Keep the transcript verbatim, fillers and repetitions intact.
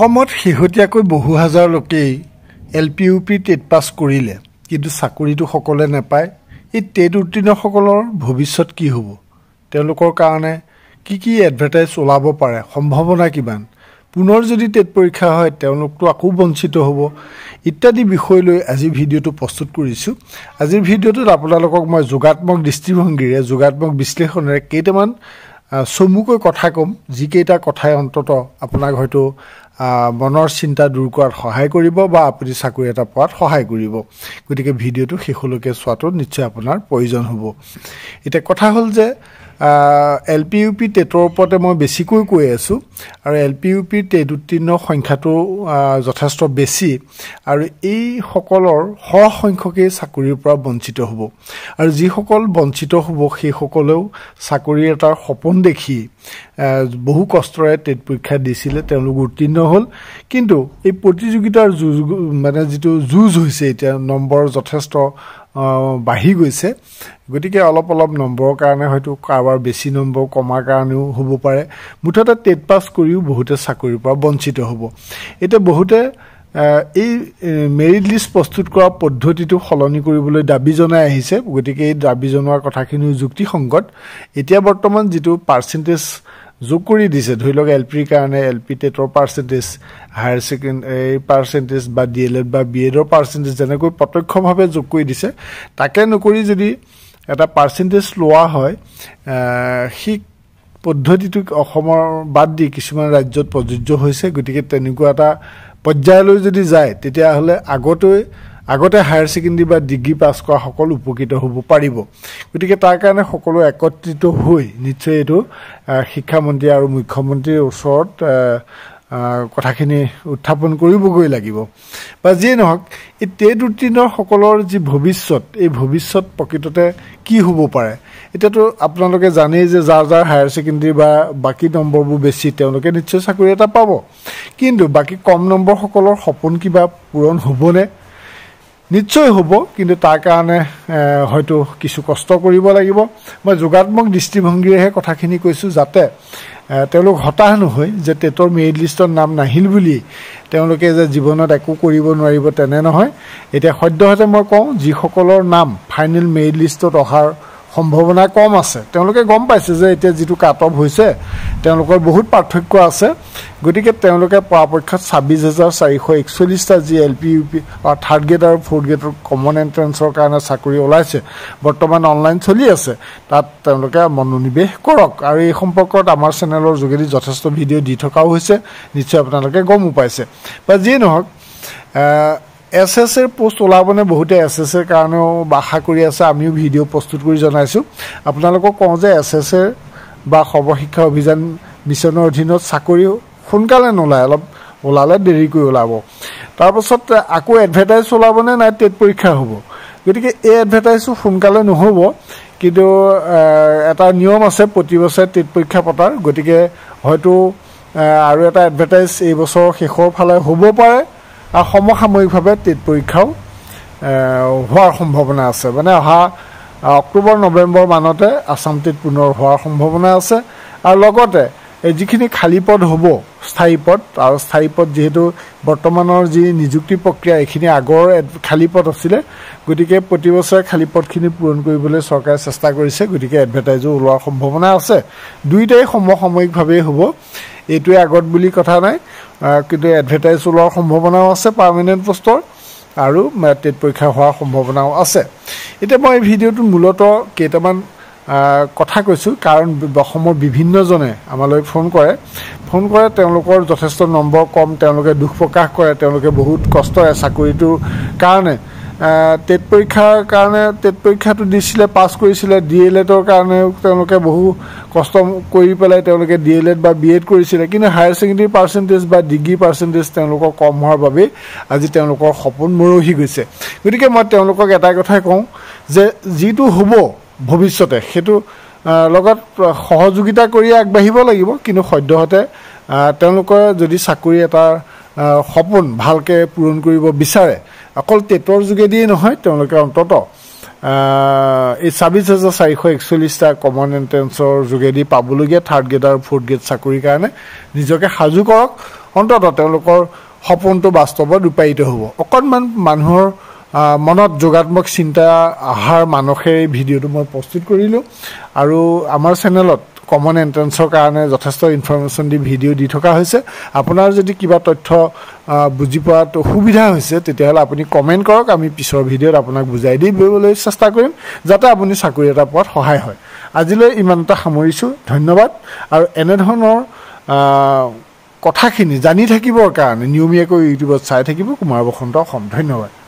অসমত শেহতীয়াকৈ বহু হাজাৰ লোকেই L P U P TET pass কৰিলে কিন্তু চাকৰিটো সকলে নাপায়। এই টেট উত্তীৰ্ণসকলৰ ভৱিষ্যত কি হ'ব, তেওঁলোকৰ কাৰণে কি কি এডভাৰটাইজ ওলাব পাৰে, সম্ভাৱনা কিমান, পুনৰ যদি টেট পৰীক্ষা হয় তেওঁলোকতো আকৌ বঞ্চিত হ'ব ইত্যাদি বিষয় লৈ আজি ভিডিঅ'টো প্ৰস্তুত কৰিছোঁ। আজিৰ ভিডিঅ'টোত আপোনালোকক মই যোগাত্মক দৃষ্টিভংগীৰে যোগাত্মক বিশ্লেষণেৰে কেইটামান চমুকৈ কথা ক'ম, যিকেইটা কথাই অন্তত আপোনাক হয়তো মনৰ চিন্তা দূৰ কৰাত সহায় কৰিব বা আপুনি চাকৰি এটা পোৱাত সহায় কৰিব। গতিকে ভিডিঅ'টো শেষলৈকে চোৱাটো নিশ্চয় আপোনাৰ প্ৰয়োজন হ'ব। এতিয়া কথা হ'ল যে এল পি ইউ পি টেটৰ ওপৰতে মই বেছিকৈ কৈ আছোঁ আৰু L P U P TET উত্তীৰ্ণ সংখ্যাটো যথেষ্ট বেছি আৰু এইসকলৰ সৰহ সংখ্যকেই চাকৰিৰ পৰা বঞ্চিত হ'ব আৰু যিসকল বঞ্চিত হ'ব সেইসকলেও চাকৰি এটাৰ সপোন দেখি বহু কষ্টৰে টেট পৰীক্ষা দিছিলে, তেওঁলোক উত্তীৰ্ণ হ'ল। কিন্তু এই প্ৰতিযোগিতাৰ যুঁজ মানে যিটো যুঁজ হৈছে এতিয়া নম্বৰ যথেষ্ট বাঢ়ি গৈছে, গতিকে অলপ অলপ নম্বৰৰ কাৰণে হয়তো কাৰোবাৰ বেছি নম্বৰ কমাৰ কাৰণেও হ'ব পাৰে। মুঠতে টেট পাছ কৰিও বহুতে চাকৰিৰ পৰা বঞ্চিত হ'ব। এতিয়া বহুতে এই মেৰিট লিষ্ট প্ৰস্তুত কৰা পদ্ধতিটো সলনি কৰিবলৈ দাবী জনাই আহিছে। গতিকে এই দাবী জনোৱাৰ কথাখিনিও যুক্তিসংগত। এতিয়া বৰ্তমান যিটো পাৰ্চেণ্টেজ যোগ কৰি দিছে, ধৰি লওক এল পিৰ কাৰণে এল পি টেটৰ পাৰ্চেণ্টেজ, হায়াৰ ছেকেণ্ডেৰী পাৰ্চেণ্টেজ বা ডি এল এড বা বি এডৰ পাৰ্চেণ্টেজ যেনেকৈ প্ৰত্যক্ষভাৱে যোগ কৰি দিছে, তাকে নকৰি যদি এটা পাৰ্চেণ্টেজ লোৱা হয়, সেই পদ্ধতিটোক অসমৰ বাদ দি কিছুমান ৰাজ্যত প্ৰযোজ্য হৈছে। গতিকে তেনেকুৱা এটা পৰ্যায়লৈ যদি যায় তেতিয়াহ'লে আগলৈ আগতে হায়াৰ ছেকেণ্ডেৰী বা ডিগ্ৰী পাছ কৰা সকলো উপকৃত হ'ব পাৰিব। গতিকে তাৰ কাৰণে সকলো একত্ৰিত হৈ নিশ্চয় এইটো শিক্ষামন্ত্ৰী আৰু মুখ্যমন্ত্ৰীৰ ওচৰত কথাখিনি উত্থাপন কৰিবগৈ লাগিব। বা যিয়ে নহওক, এই টেট উত্তীৰ্ণসকলৰ যি ভৱিষ্যত, এই ভৱিষ্যত প্ৰকৃততে কি হ'ব পাৰে। এতিয়াতো আপোনালোকে জানেই যে যাৰ যাৰ হায়াৰ ছেকেণ্ডেৰী বা বাকী নম্বৰবোৰ বেছি তেওঁলোকে নিশ্চয় চাকৰি এটা পাব, কিন্তু বাকী কম নম্বৰসকলৰ সপোন কিবা পূৰণ হ'বনে? নিশ্চয় হ'ব, কিন্তু তাৰ কাৰণে হয়তো কিছু কষ্ট কৰিব লাগিব। মই যোগাত্মক দৃষ্টিভংগীৰেহে কথাখিনি কৈছোঁ, যাতে তেওঁলোক হতাশ নহয় যে টেটৰ মেৰিট লিষ্টত নাম নাহিল বুলি তেওঁলোকে যে জীৱনত একো কৰিব নোৱাৰিব, তেনে নহয়। এতিয়া সদ্যহতে মই কওঁ, যিসকলৰ নাম ফাইনেল মেৰিট লিষ্টত অহাৰ সম্ভাৱনা কম আছে, তেওঁলোকে গম পাইছে যে এতিয়া যিটো কাট অফ হৈছে তেওঁলোকৰ বহুত পাৰ্থক্য আছে। গতিকে তেওঁলোকে পৰাপক্ষত ছাব্বিছ হাজাৰ চাৰিশ একচল্লিছটা যি L P U P third grade আৰু ফ'ৰ্থ গ্ৰেডৰ কমন এণ্ট্ৰেঞ্চৰ কাৰণে চাকৰি ওলাইছে, বৰ্তমান অনলাইন চলি আছে, তাত তেওঁলোকে মনোনিৱেশ কৰক। আৰু এই সম্পৰ্কত আমাৰ চেনেলৰ যোগেদি যথেষ্ট ভিডিঅ' দি থকাও হৈছে, নিশ্চয় আপোনালোকে গমো পাইছে। বা যিয়ে নহওক, এছ এছ এৰ পোষ্ট ওলাবনে, বহুতে এছ এছ এৰ কাৰণেও আশা কৰি আছে, আমিও ভিডিঅ' প্ৰস্তুত কৰি জনাইছোঁ। আপোনালোকক কওঁ যে এছ এছ এৰ বা সৰ্বশিক্ষা অভিযান মিছনৰ অধীনত চাকৰি সোনকালে নোলায়, অলপ ওলালে দেৰিকৈ ওলাব। তাৰপাছত আকৌ এডভাৰটাইজ ওলাবনে নাই টেট পৰীক্ষা হ'ব। গতিকে এই এডভাৰটাইজো সোনকালে নহ'ব, কিন্তু এটা নিয়ম আছে প্ৰতি বছৰে টেট পৰীক্ষা পতাৰ। গতিকে হয়তো আৰু এটা এডভাৰটাইজ এই বছৰৰ শেষৰ ফালে হ'ব পাৰে আৰু সমসাময়িকভাৱে টেট পৰীক্ষাও হোৱাৰ সম্ভাৱনা আছে। মানে অহা অক্টোবৰ নৱেম্বৰ মানতে আছাম টেট পুনৰ হোৱাৰ সম্ভাৱনা আছে। আৰু লগতে এই যিখিনি খালী পদ হ'ব, স্থায়ী পদ, আৰু স্থায়ী পদ যিহেতু বৰ্তমানৰ যি নিযুক্তি প্ৰক্ৰিয়া এইখিনি আগৰ খালী পদ আছিলে, গতিকে প্ৰতি বছৰে খালী পদখিনি পূৰণ কৰিবলৈ চৰকাৰে চেষ্টা কৰিছে। গতিকে এডভাৰটাইজো ওলোৱাৰ সম্ভাৱনা আছে। দুয়োটাই সমসাময়িকভাৱেই হ'ব, এইটোৱে আগত বুলি কথা নাই, কিন্তু এডভাৰটাইজ ওলোৱাৰ সম্ভাৱনাও আছে পাৰ্মানেণ্ট পষ্টৰ, আৰু টেট পৰীক্ষা হোৱাৰ সম্ভাৱনাও আছে। এতিয়া মই এই ভিডিঅ'টোত মূলতঃ কেইটামান কথা কৈছোঁ, কাৰণ অসমৰ বিভিন্নজনে আমালৈ ফোন কৰে ফোন কৰে তেওঁলোকৰ যথেষ্ট নম্বৰ কম, তেওঁলোকে দুখ প্ৰকাশ কৰে, তেওঁলোকে বহুত কষ্টৰে চাকৰিটোৰ কাৰণে টেট পৰীক্ষাৰ কাৰণে টেট পৰীক্ষাটো দিছিলে, পাছ কৰিছিলে। ডি এল এডৰ কাৰণেও তেওঁলোকে বহু কষ্ট কৰি পেলাই তেওঁলোকে ডি এল এড বা বি এড কৰিছিলে, কিন্তু হায়াৰ ছেকেণ্ডেৰী পাৰ্চেণ্টেজ বা ডিগ্ৰী পাৰ্চেণ্টেজ তেওঁলোকৰ কম হোৱাৰ বাবেই আজি তেওঁলোকৰ সপোন মৰহি গৈছে। গতিকে মই তেওঁলোকক এটাই কথাই কওঁ যে যিটো হ'ব ভৱিষ্যতে সেইটো লগত সহযোগিতা কৰি আগবাঢ়িব লাগিব, কিন্তু সদ্যহতে তেওঁলোকে যদি চাকৰি এটাৰ সপোন ভালকৈ পূৰণ কৰিব বিচাৰে, অকল টেটৰ যোগেদিয়ে নহয়, তেওঁলোকে অন্ততঃ এই ছাব্বিছ হাজাৰ চাৰিশ একচল্লিছটা কমন এণ্ট্ৰেঞ্চৰ যোগেদি পাবলগীয়া থাৰ্ড গ্ৰেড আৰু ফ'ৰ্থ গ্ৰেড চাকৰিৰ কাৰণে নিজকে সাজু কৰক। অন্ততঃ তেওঁলোকৰ সপোনটো বাস্তৱত ৰূপায়িত হ'ব অকণমান মানুহৰ মনত যোগাত্মক চিন্তা আহাৰ মানসে এই ভিডিঅ'টো মই প্ৰস্তুত কৰিলোঁ আৰু আমাৰ চেনেলত কমন এন্ট্ৰেন্সৰ কাৰণে যথেষ্ট ইনফৰমেশ্যন দি ভিডিঅ' দি থকা হৈছে আপোনাৰ যদি কিবা তথ্য বুজি পোৱাত অসুবিধা হৈছে তেতিয়াহ'লে আপুনি কমেণ্ট কৰক আমি পিছৰ ভিডিঅ'ত আপোনাক বুজাই দিবলৈ চেষ্টা কৰিম যাতে আপুনি চাকৰি এটা পোৱাত সহায় হয় আজিলৈ ইমানটা সামৰিছোঁ ধন্যবাদ আৰু এনেধৰণৰ কথাখিনি জানি থাকিবৰ কাৰণে নিয়মীয়াকৈ ইউটিউবত চাই থাকিব কুমাৰ বসন্ত অসম ধন্যবাদ